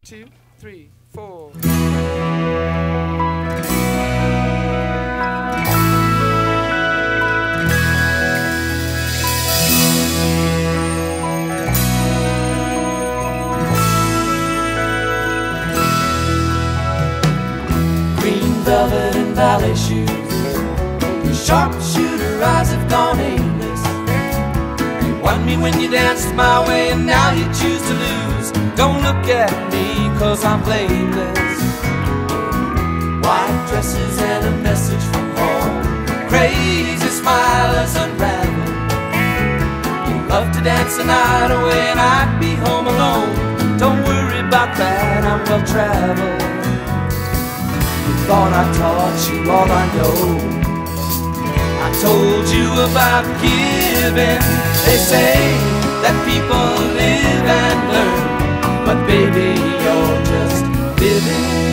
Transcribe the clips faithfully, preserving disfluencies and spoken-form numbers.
Two, three, four. Green velvet and ballet shoes, your sharpshooter eyes have gone aimless. You won me when you danced my way, and now you choose to lose. Don't look at me, cause I'm blameless. White dresses and a message from home, crazy smilers unravel. You love to dance the night away, and I'd be home alone. Don't worry about that, I'm well traveled. You thought I taught you all I know. I told you about giving. They say that people live and learn, but baby, you're just living.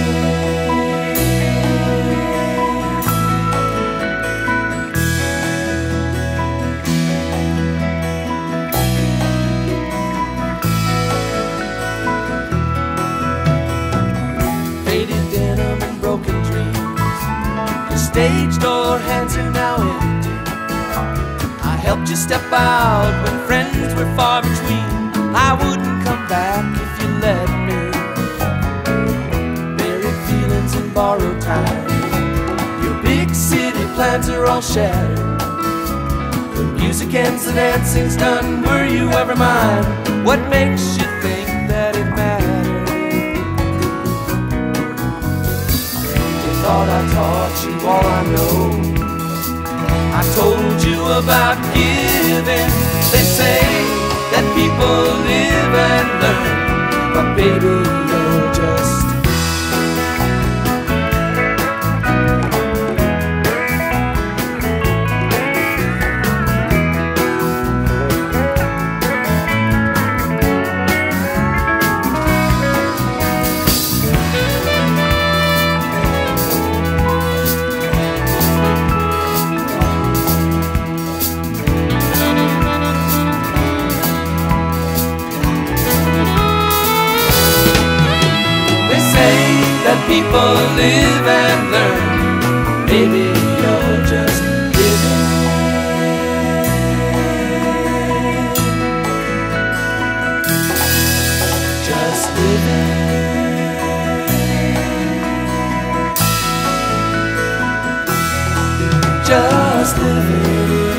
Faded denim and broken dreams, your stage door hands are now empty. I helped you step out when friends were far between. I wouldn't come back if you let me. Buried feelings in borrowed time, your big city plans are all shattered. The music ends, the dancing's done. Were you ever mine? What makes you think that it mattered? You thought I taught you all I know. I told you about giving. They say that people live and learn, but baby, you're just that people live and learn. Baby, you're just living. Just living. Just living.